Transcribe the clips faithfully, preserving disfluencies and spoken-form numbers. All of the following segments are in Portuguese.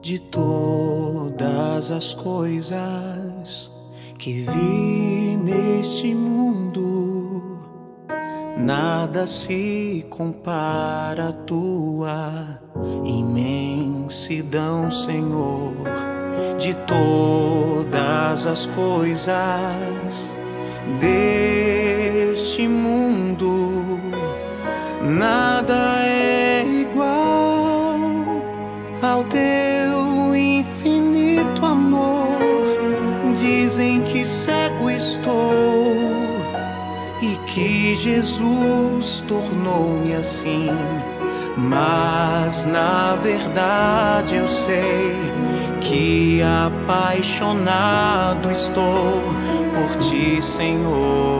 De todas as coisas que vi neste mundo, nada se compara à tua imensidão, Senhor. De todas as coisas deste mundo, nada é igual ao teu infinito amor. Dizem que cego estou e que Jesus tornou-me assim, mas na verdade eu sei que apaixonado estou por ti, Senhor,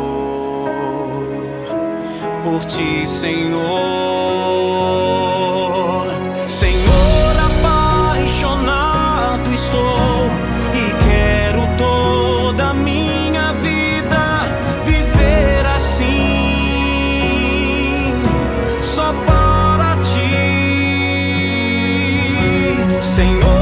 por ti, Senhor. Senhor, apaixonado estou e quero toda a minha vida viver assim, só para ti, Senhor.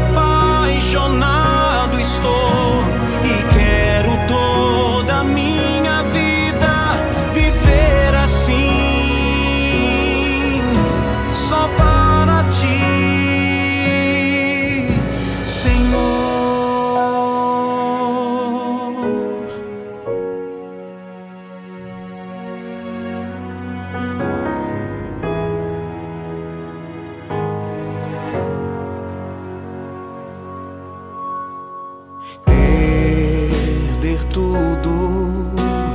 Perder tudo,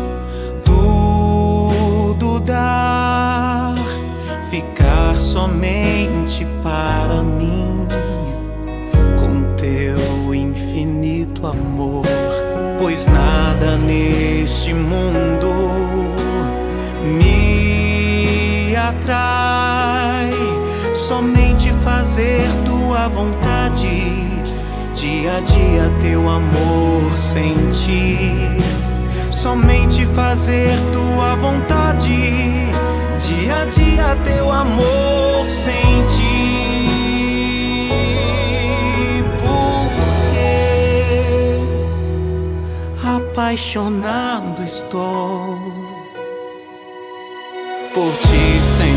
tudo dar, ficar somente para mim com teu infinito amor. Pois nada neste mundo me atrai, somente fazer tua vontade, dia a dia teu amor sentir, somente fazer tua vontade, dia a dia teu amor sentir, porque apaixonado estou por ti, Senhor.